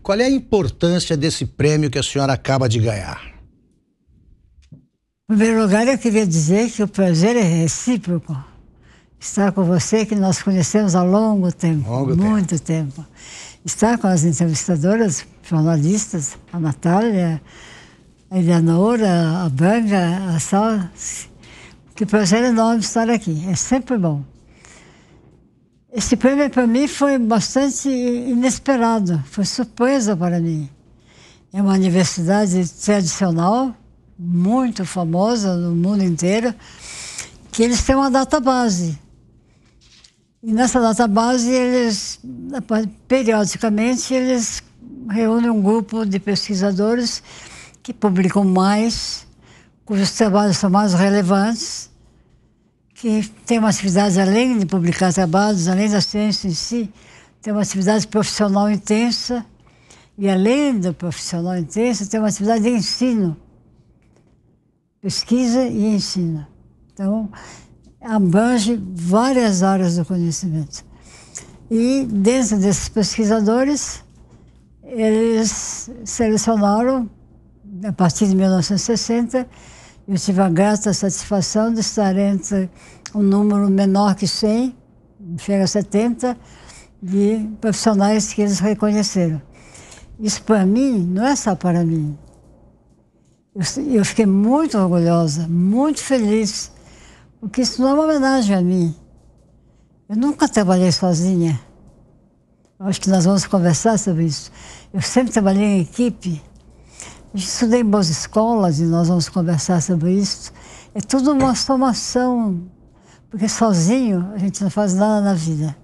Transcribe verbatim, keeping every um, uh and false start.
Qual é a importância desse prêmio que a senhora acaba de ganhar? Em primeiro lugar, eu queria dizer que o prazer é recíproco. Estar com você, que nós conhecemos há longo tempo, Longo muito tempo. tempo. Estar com as entrevistadoras, jornalistas, a Natália, a Eleonora, a Banga, a Sal. Que prazer enorme estar aqui, é sempre bom. Esse prêmio para mim foi bastante inesperado, foi surpresa para mim. É uma universidade tradicional, muito famosa no mundo inteiro, que eles têm uma database. E nessa database, eles, periodicamente, eles reúnem um grupo de pesquisadores que publicam mais, cujos trabalhos são mais relevantes, que tem uma atividade, além de publicar trabalhos, além da ciência em si, tem uma atividade profissional intensa, e além da profissional intensa, tem uma atividade de ensino, pesquisa e ensino. Então, abrange várias áreas do conhecimento. E, dentro desses pesquisadores, eles selecionaram, a partir de mil novecentos e sessenta, eu tive a grata satisfação de estar entre um número menor que cem, chega a setenta, de profissionais que eles reconheceram. Isso, para mim, não é só para mim. Eu, eu fiquei muito orgulhosa, muito feliz, porque isso não é uma homenagem a mim. Eu nunca trabalhei sozinha. Eu acho que nós vamos conversar sobre isso. Eu sempre trabalhei em equipe. Eu estudei em boas escolas e nós vamos conversar sobre isso. É tudo uma formação, porque sozinho a gente não faz nada na vida.